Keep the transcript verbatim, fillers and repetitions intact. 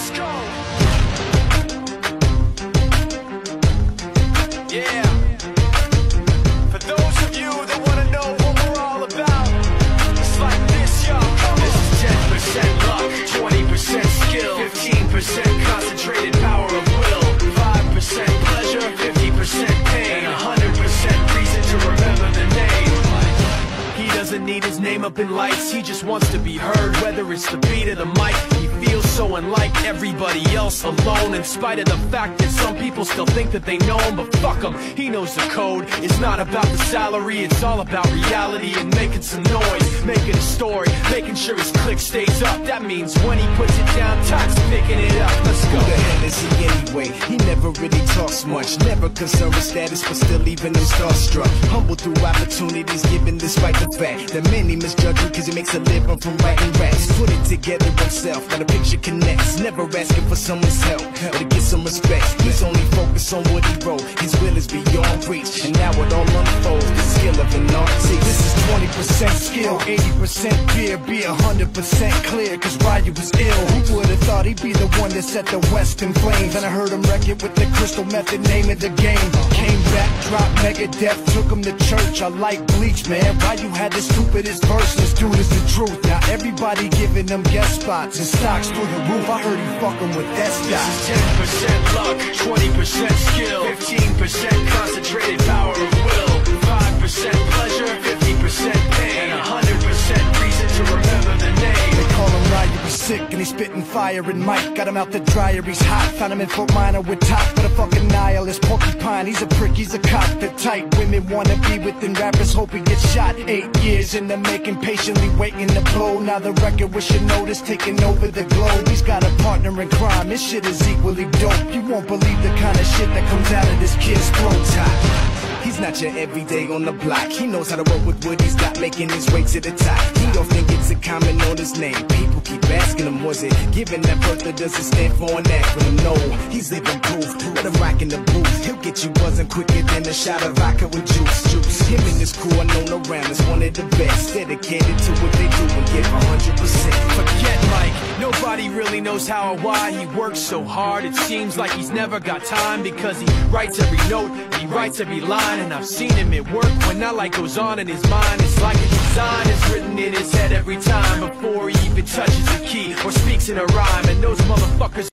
Let's go. Yeah. For those of you that want to know what we're all about, it's like this, y'all. This is ten percent luck, twenty percent skill, fifteen percent concentrated power of will, five percent pleasure, fifty percent pain, one hundred percent reason to remember the name. He doesn't need his name up in lights, he just wants to be heard, whether it's the beat of the mic. He feels so unlike everybody else, alone, in spite of the fact that some people still think that they know him, but fuck him, he knows the code. It's not about the salary, it's all about reality and making some noise, making a story, making sure his click stays up. That means when he puts it down, Todd's picking it up. Let's go. Who the hell is he anyway? He never really talks much, never concerned with status, but still leaving him starstruck. Humble through opportunities given despite the fact that many misjudge him cause he makes a living from writing raps. Put it together himself, now the picture connects, never asking for someone's help or to get some respect. He's only focused on what he wrote, his will is beyond reach, and now it all unfolds, the skill of an artist. This is twenty percent skill, eighty percent fear, be one hundred percent clear, cause Ryu was ill. Who would've thought he'd be the one that set the West in flames? And I heard him wreck it with the crystal method, name of the game. Came back, dropped Megadeth, took him to church. I like Bleach, man. Ryu had the stupidest verse, this dude is the truth. Now everybody giving them guest spots and stocks through the roof. I heard he fucking with that This stock. is ten percent luck, twenty percent skill, fifteen percent concentrated power of will, five percent pleasure, fifty percent pain, and one hundred percent reason to remember the name. They call him Ryu, he's sick and he's spitting fire and Mike got him out the dryer, he's hot. Found him in Fort Minor with top for the fucking nihilist porcupine. He's a prick, he's a cop, the type women wanna be within rappers, hope he gets shot. Eight years in the making, patiently waiting to blow. Now the record with your notice taking over the globe. He's got a partner in crime, this shit is equally dope. You won't believe the kind of shit that comes out of this kid's throat. Top. He's not your everyday on the block. He knows how to work with what he's got, making his way to the top. He don't think it's a comment on his name. People keep asking him, was it given that birth or does it stand for an acronym? No, he's living proof. Let him rock in the booth. He'll get you buzzing quicker than a shot of vodka with juice. Juice. Him and his crew are known around as one of the best. Dedicated to what they do and give one hundred percent. Forget Mike, nobody really knows how or why he works so hard. It seems like he's never got time because he writes every note, he writes every line. And I've seen him at work when that light goes on in his mind. It's like a design is written in his head every time before he even touches a key or speaks in a rhyme. And those motherfuckers